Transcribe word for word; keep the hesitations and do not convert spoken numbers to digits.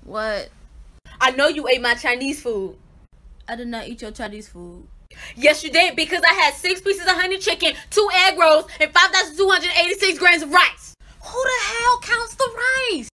What? I know you ate my Chinese food. I did not eat your Chinese food. Yes, you did, because I had six pieces of honey chicken, two egg rolls, and five thousand two hundred eighty-six grams of rice. Who the hell counts the rice?